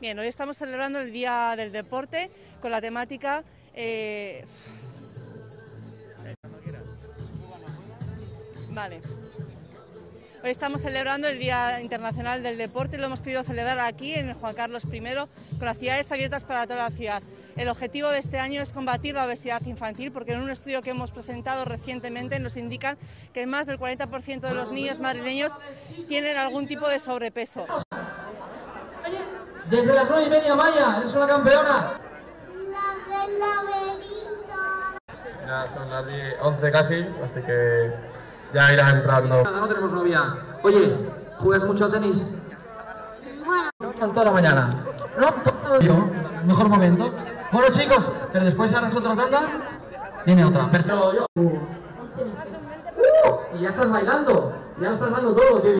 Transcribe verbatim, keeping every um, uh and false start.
Bien, hoy estamos celebrando el Día del Deporte con la temática... Eh... Vale. Hoy estamos celebrando el Día Internacional del Deporte y lo hemos querido celebrar aquí en el Juan Carlos primero con actividades abiertas para toda la ciudad. El objetivo de este año es combatir la obesidad infantil, porque en un estudio que hemos presentado recientemente nos indican que más del cuarenta por ciento de los niños madrileños tienen algún tipo de sobrepeso. Desde las nueve y media, Maya, eres una campeona. La del laberinto. Ya son las diez, once casi, así que ya irás entrando. No tenemos novia. Oye, ¿juegas mucho a tenis? Bueno. Toda la mañana. No, todo yo. Mejor momento. Bueno, chicos, pero después harás otra tanda. Viene otra. Perfecto. Yo. Y ya estás bailando. Ya lo estás dando todo, tío.